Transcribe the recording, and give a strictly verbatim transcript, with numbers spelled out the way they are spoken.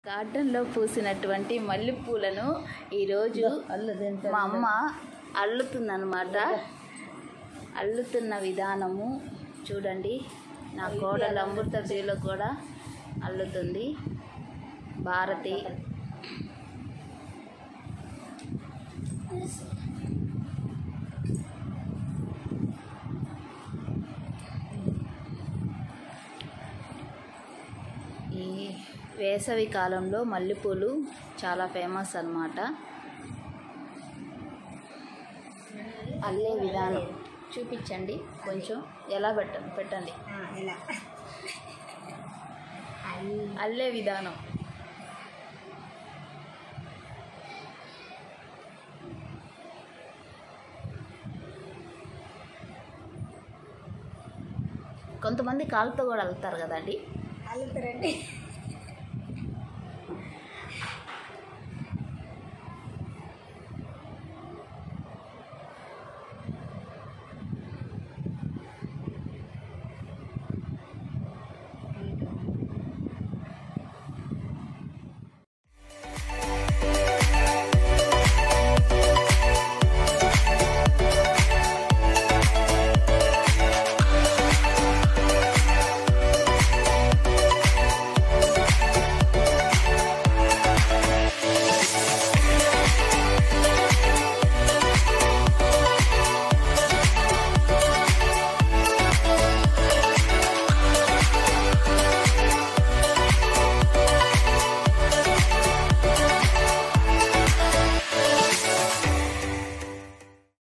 గార్డెన్లో పూసినటువంటి మల్లెపూలను ఈరోజు మా అమ్మ అల్లుతుందన్నమాట. అల్లుతున్న విధానము చూడండి. నా కోడలు అమృత ప్రియులు కూడా అల్లుతుంది. భారతి ఈ వేసవి కాలంలో మల్లెపూలు చాలా ఫేమస్ అన్నమాట. అల్లే విధానం చూపించండి కొంచెం. ఎలా పెట్ట పెట్టండి అల్లే విధానం. కొంతమంది కాళ్ళతో కూడా అల్లుతారు కదండి. అల్లుతారండి.